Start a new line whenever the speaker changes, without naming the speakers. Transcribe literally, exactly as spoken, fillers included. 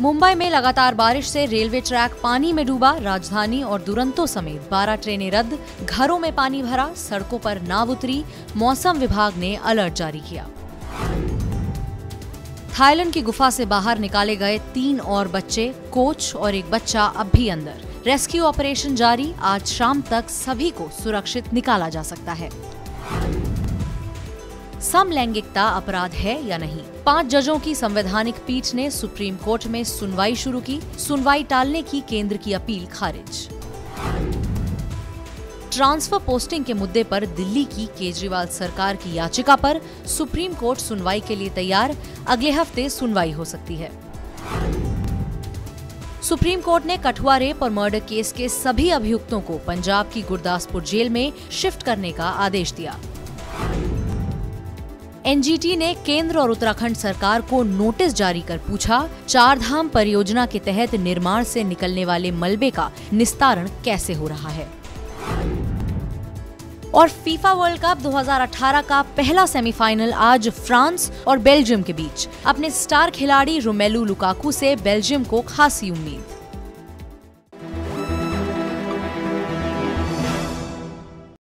मुंबई में लगातार बारिश से रेलवे ट्रैक पानी में डूबा। राजधानी और दुरंतो समेत बारह ट्रेनें रद्द, घरों में पानी भरा, सड़कों पर नाव उतरी। मौसम विभाग ने अलर्ट जारी किया। थाईलैंड की गुफा से बाहर निकाले गए तीन और बच्चे, कोच और एक बच्चा अब भी अंदर। रेस्क्यू ऑपरेशन जारी। आज शाम तक सभी को सुरक्षित निकाला जा सकता है। समलैंगिकता अपराध है या नहीं? पांच जजों की संवैधानिक पीठ ने सुप्रीम कोर्ट में सुनवाई शुरू की। सुनवाई टालने की केंद्र की अपील खारिज। ट्रांसफर पोस्टिंग के मुद्दे पर दिल्ली की केजरीवाल सरकार की याचिका पर सुप्रीम कोर्ट सुनवाई के लिए तैयार। अगले हफ्ते सुनवाई हो सकती है। सुप्रीम कोर्ट ने कठुआ रेप और मर्डर केस के सभी अभियुक्तों को पंजाब की गुरदासपुर जेल में शिफ्ट करने का आदेश दिया। एन जी टी ने केंद्र और उत्तराखंड सरकार को नोटिस जारी कर पूछा, चार धाम परियोजना के तहत निर्माण से निकलने वाले मलबे का निस्तारण कैसे हो रहा है। और फीफा वर्ल्ड कप दो हज़ार अठारह का पहला सेमीफाइनल आज फ्रांस और बेल्जियम के बीच। अपने स्टार खिलाड़ी रोमेलू लुकाकू से बेल्जियम को खासी उम्मीद।